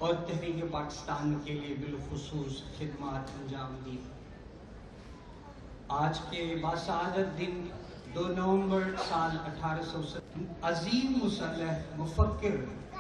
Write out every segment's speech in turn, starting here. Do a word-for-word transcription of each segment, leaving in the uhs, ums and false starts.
اور تحریک پاکستان کے لیے بالخصوص خدمات انجام دی۔ آج کے باسعادت دن دو نومبر سال اٹھارہ سو ستر عظیم مسلح، مفکر،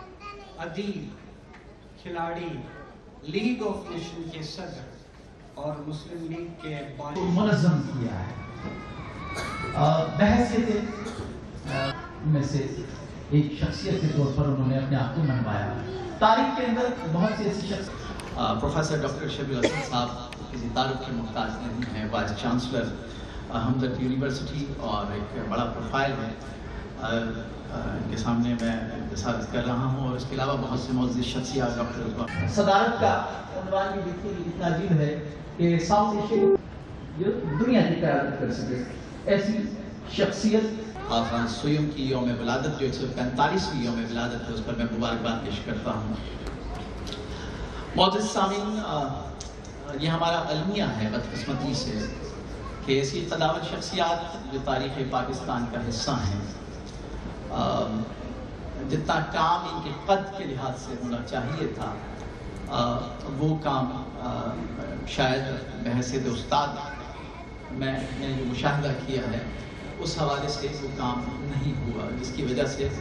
ادیب، کھلاڑی، لیگ آف نیشن کے صدر اور مسلم لیگ کے بانی منظم کیا ہے۔ بحثیت میں سے ایک شخصیت کے طور پر انہوں نے اپنے آپ کو منوایا۔ تاریخ کے اندر بہت سی ایسی شخص پروفیسر ڈاکٹر شبیر الحسن صاحب کسی تعارف کے محتاج نہیں ہیں، وائس چانسلر ہمدرد یونیورسٹی اور ایک بڑا پروفائل ہے، ان کے سامنے میں جسارت کر رہا ہوں، اور اس کے علاوہ بہت سے معزز شخصیات ڈاکٹر صدارت کا عنوان بھی دیکھنے کی اتنا عجیب ہے کہ ساؤتھ ایشیا جو دنیا کی قیادت کر سکے، ایسی شخصیت خان سوئم کی یوم ولادت جو ایک سو پینتالیسویں یوم ولادت ہے، اس پر میں مبارکباد پیش کرتا ہوں۔ معزز سامعین، یہ ہمارا المیہ ہے بدقسمتی سے کہ ایسی قدامت شخصیات جو تاریخ پاکستان کا حصہ ہیں، جتنا کام ان کے قد کے لحاظ سے ہونا چاہیے تھا، وہ کام شاید بحیثیت استاد میں نے جو مشاہدہ کیا ہے اس حوالے سے وہ کام نہیں ہوا، جس کی وجہ سے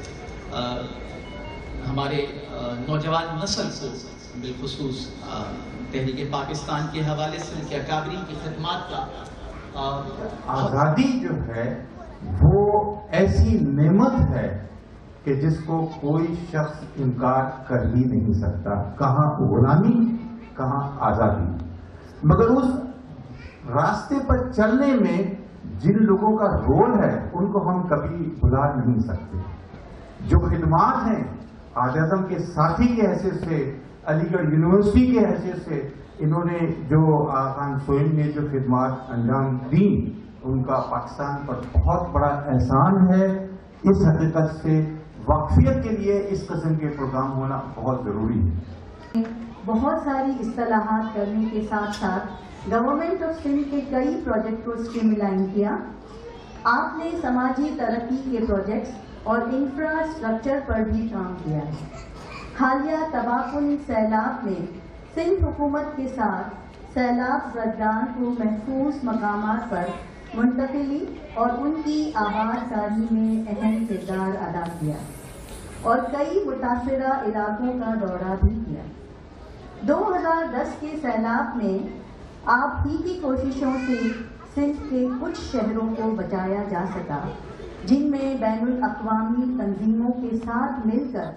ہمارے نوجوان نسل کو بالخصوص تحریک پاکستان کے حوالے سے ان کے اکابرین کی خدمات کا آزادی جو ہے وہ ایسی نعمت ہے کہ جس کو کوئی شخص انکار کر ہی نہیں سکتا، کہاں غلامی کہاں آزادی۔ مگر اس راستے پر چلنے میں جن لوگوں کا رول ہے ان کو ہم کبھی بھلا نہیں سکتے۔ جو خدمات ہیں قائد اعظم کے ساتھی کے حیثیت سے، علی گڑھ یونیورسٹی کے حیثیت سے انہوں نے جو خان سوئم نے جو خدمات انجام دی، ان کا پاکستان پر بہت بڑا احسان ہے۔ اس حقیقت سے واقفیت کے لیے اس قسم کے پروگرام ہونا بہت ضروری ہے۔ بہت ساری اصطلاحات کرنے کے ساتھ ساتھ گورنمنٹ آف سندھ کے کئی پروجیکٹ کو اسٹریم لائن کیا۔ آپ نے سماجی ترقی کے پروجیکٹس اور انفراسٹرکچر پر بھی کام کیا ہے۔ حالیہ تباکن سیلاب میں سندھ حکومت کے ساتھ سیلاب زدگان کو محفوظ مقامات پر منتقلی اور ان کی آباد کاری میں اہم کردار ادا کیا اور کئی متاثرہ علاقوں کا دورہ بھی کیا۔ دو ہزار دس کے سیلاب میں آپ ہی کی کوششوں سے سندھ کے کچھ شہروں کو بچایا جا سکا، جن میں بین الاقوامی تنظیموں کے ساتھ مل کر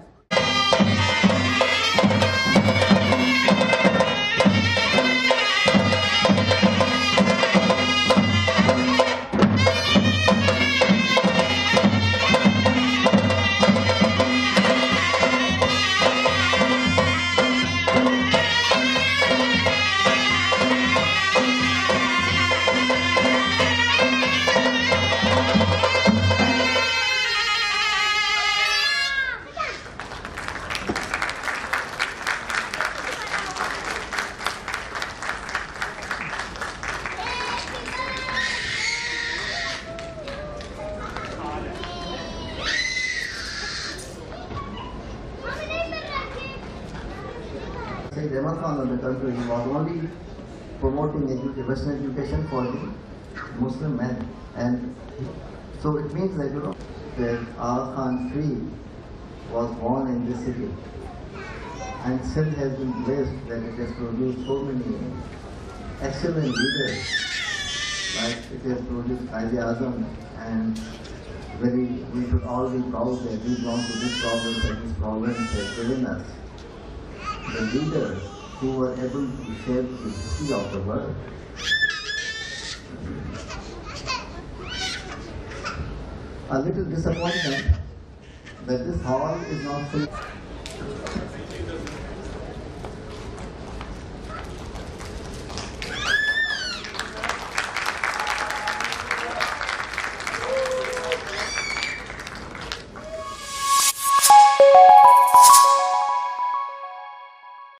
Ahmad Khan of the country, he was only promoting edu Western education for the Muslim men, and so it means that you know that Aga Khan three was born in this city, and Sindh has been blessed that it has produced so many excellent leaders, like it has produced Qaid Azam, and very we should all be proud that we belong to this province, and this province has given us the leaders who were able to shape the history of the world. A little disappointment that this hall is not full.